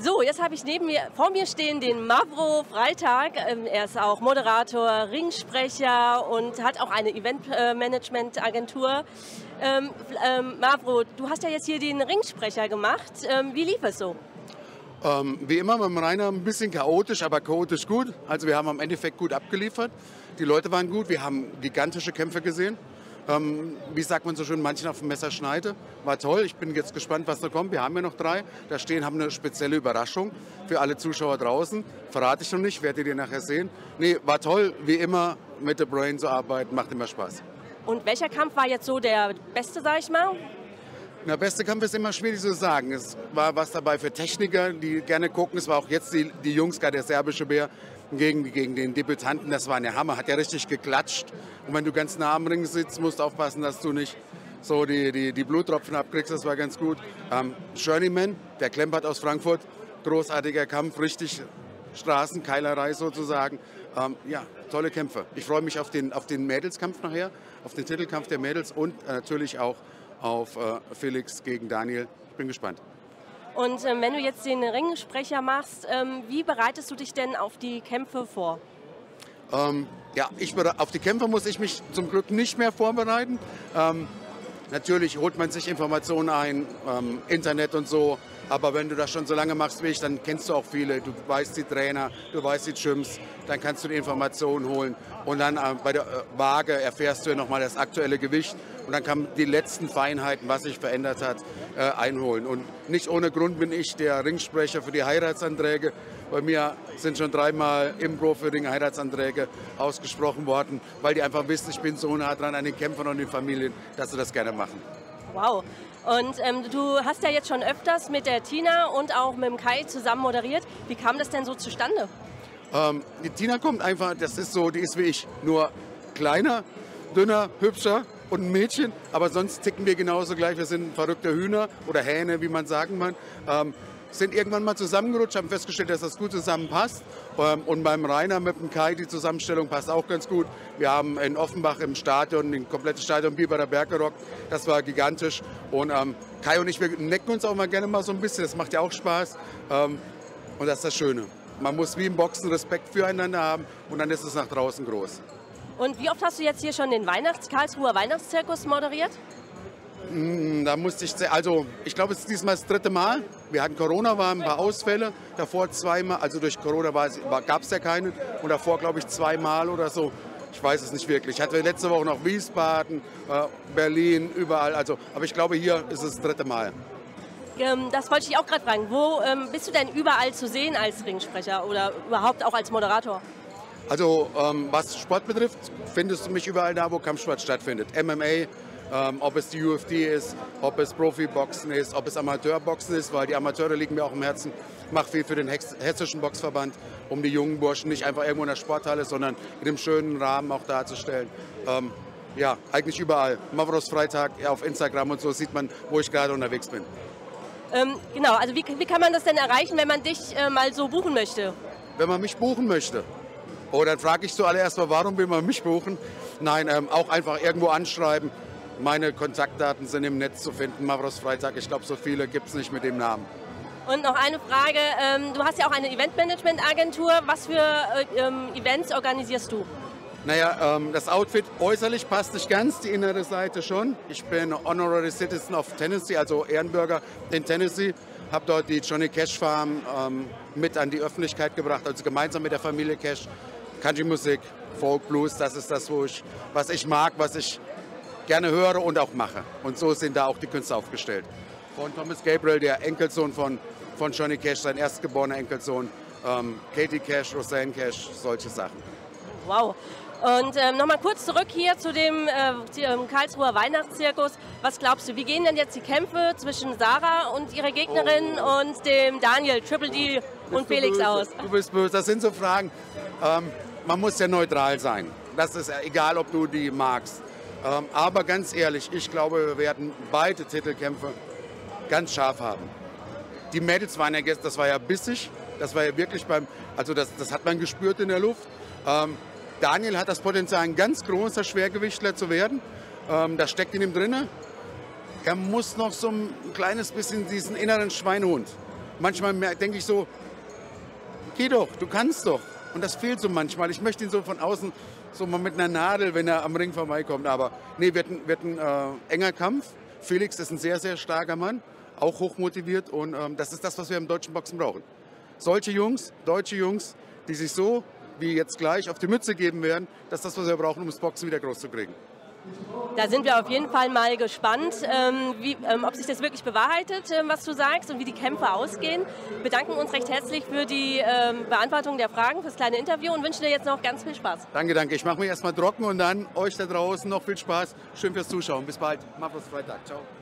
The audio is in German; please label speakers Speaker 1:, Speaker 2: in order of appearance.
Speaker 1: So, jetzt habe ich vor mir stehen den Mavro Freitag. Er ist auch Moderator, Ringsprecher und hat auch eine Eventmanagement-Agentur. Mavro, du hast ja jetzt hier den Ringsprecher gemacht. Wie lief es so?
Speaker 2: Wie immer mit dem Rainer ein bisschen chaotisch, aber chaotisch gut. Also wir haben am Endeffekt gut abgeliefert. Die Leute waren gut, wir haben gigantische Kämpfe gesehen. Wie sagt man so schön, manchen auf dem Messer schneide. War toll, ich bin jetzt gespannt, was da kommt. Wir haben ja noch 3. Da stehen, haben eine spezielle Überraschung für alle Zuschauer draußen. Verrate ich noch nicht, werdet ihr nachher sehen. Nee, war toll, wie immer mit The Brain zu arbeiten, macht immer Spaß.
Speaker 1: Und welcher Kampf war jetzt so der beste, sag ich mal?
Speaker 2: Der beste Kampf ist immer schwierig zu sagen. Es war was dabei für Techniker, die gerne gucken. Es war auch jetzt die Jungs, gerade der serbische Bär, gegen den Debütanten. Das war ein Hammer, hat ja richtig geklatscht. Und wenn du ganz nah am Ring sitzt, musst du aufpassen, dass du nicht so die Bluttropfen abkriegst. Das war ganz gut. Journeyman, der Klempert aus Frankfurt, großartiger Kampf, richtig Straßenkeilerei sozusagen. Ja, tolle Kämpfe. Ich freue mich auf den Mädelskampf nachher, auf den Titelkampf der Mädels und natürlich auch auf Felix gegen Daniel. Ich bin gespannt.
Speaker 1: Und wenn du jetzt den Ringsprecher machst, wie bereitest du dich denn auf die Kämpfe vor?
Speaker 2: Ja, auf die Kämpfe muss ich mich zum Glück nicht mehr vorbereiten. Natürlich holt man sich Informationen ein, Internet und so. Aber wenn du das schon so lange machst wie ich, dann kennst du auch viele. Du weißt die Trainer, du weißt die Gyms, dann kannst du die Informationen holen. Und dann bei der Waage erfährst du ja nochmal das aktuelle Gewicht. Und dann kann man die letzten Feinheiten, was sich verändert hat, einholen. Und nicht ohne Grund bin ich der Ringsprecher für die Heiratsanträge. Bei mir sind schon 3-mal im Profi-Ring Heiratsanträge ausgesprochen worden, weil die einfach wissen, ich bin so nah dran an den Kämpfern und den Familien, dass sie das gerne machen.
Speaker 1: Wow. Und du hast ja jetzt schon öfters mit der Tina und auch mit dem Kai zusammen moderiert. Wie kam das denn so zustande?
Speaker 2: Die Tina kommt einfach, das ist so, die ist wie ich, nur kleiner, dünner, hübscher und ein Mädchen. Aber sonst ticken wir genauso gleich. Wir sind verrückte Hühner oder Hähne, wie man sagen kann. Sind irgendwann mal zusammengerutscht, haben festgestellt, dass das gut zusammenpasst. Und beim Rainer mit dem Kai, die Zusammenstellung passt auch ganz gut. Wir haben in Offenbach im Stadion, den kompletten Stadion Biberer Berg gerockt. Das war gigantisch. Und Kai und ich, wir necken uns auch mal gerne mal so ein bisschen. Das macht ja auch Spaß. Und das ist das Schöne. Man muss wie im Boxen Respekt füreinander haben und dann ist es nach draußen groß.
Speaker 1: Und wie oft hast du jetzt hier schon den Karlsruher Weihnachtszirkus moderiert?
Speaker 2: Da musste ich glaube, es ist diesmal das 3. Mal. Wir hatten Corona, waren ein paar Ausfälle. Davor 2-mal, also durch Corona gab es ja keine. Und davor, glaube ich, 2-mal oder so. Ich weiß es nicht wirklich. Ich hatte letzte Woche noch Wiesbaden, Berlin, überall. Aber ich glaube, hier ist es das 3. Mal.
Speaker 1: Das wollte ich auch gerade fragen. Wo bist du denn überall zu sehen als Ringsprecher oder überhaupt auch als Moderator?
Speaker 2: Also was Sport betrifft, findest du mich überall da, wo Kampfsport stattfindet. MMA, ob es die UFC ist, ob es Profiboxen ist, ob es Amateurboxen ist, weil die Amateure liegen mir auch im Herzen. Ich mache viel für den Hessischen Boxverband, um die jungen Burschen nicht einfach irgendwo in der Sporthalle, sondern in einem schönen Rahmen auch darzustellen. Ja, eigentlich überall. Mavros Freitag auf Instagram und so sieht man, wo ich gerade unterwegs bin.
Speaker 1: Genau, also wie kann man das denn erreichen, wenn man dich mal so buchen möchte?
Speaker 2: Wenn man mich buchen möchte. Oh, dann frage ich zuallererst mal, warum will man mich buchen? Nein, auch einfach irgendwo anschreiben. Meine Kontaktdaten sind im Netz zu finden. Mavros Freitag, ich glaube, so viele gibt es nicht mit dem Namen.
Speaker 1: Und noch eine Frage, du hast ja auch eine Eventmanagement-Agentur. Was für Events organisierst du?
Speaker 2: Naja, das Outfit äußerlich passt nicht ganz, die innere Seite schon. Ich bin Honorary Citizen of Tennessee, also Ehrenbürger in Tennessee. Habe dort die Johnny Cash Farm mit an die Öffentlichkeit gebracht, also gemeinsam mit der Familie Cash. Country-Musik, Folk, Blues, das ist das, was ich mag, was ich gerne höre und auch mache. Und so sind da auch die Künstler aufgestellt. Von Thomas Gabriel, der Enkelsohn von Johnny Cash, sein erstgeborener Enkelsohn, Katie Cash, Roseanne Cash, solche Sachen.
Speaker 1: Wow. Und nochmal kurz zurück hier zu dem Karlsruher Weihnachtszirkus. Was glaubst du, wie gehen denn jetzt die Kämpfe zwischen Sarah und ihrer Gegnerin und dem Daniel, Triple D und Felix aus?
Speaker 2: Du bist böse, das sind so Fragen. Man muss ja neutral sein. Das ist egal, ob du die magst. Aber ganz ehrlich, ich glaube, wir werden beide Titelkämpfe ganz scharf haben. Die Mädels waren ja gestern, das war ja bissig. Das war ja wirklich das hat man gespürt in der Luft. Daniel hat das Potenzial, ein ganz großer Schwergewichtler zu werden. Das steckt in ihm drin. Er muss noch so ein kleines bisschen diesen inneren Schweinehund manchmal denke ich so, geh doch, du kannst doch. Und das fehlt so manchmal. Ich möchte ihn so von außen so mal mit einer Nadel, wenn er am Ring vorbeikommt. Aber nee, wird ein enger Kampf. Felix ist ein sehr, sehr starker Mann, auch hochmotiviert. Und das ist das, was wir im deutschen Boxen brauchen. Solche Jungs, deutsche Jungs, die sich so wie jetzt gleich auf die Mütze geben werden, das ist das, was wir brauchen, um das Boxen wieder groß zu kriegen.
Speaker 1: Da sind wir auf jeden Fall mal gespannt, ob sich das wirklich bewahrheitet, was du sagst und wie die Kämpfe ausgehen. Wir bedanken uns recht herzlich für die Beantwortung der Fragen, fürs kleine Interview und wünschen dir jetzt noch ganz viel Spaß.
Speaker 2: Danke, danke. Ich mache mich erstmal trocken und dann euch da draußen noch viel Spaß. Schön fürs Zuschauen. Bis bald. Mavros Freitag. Ciao.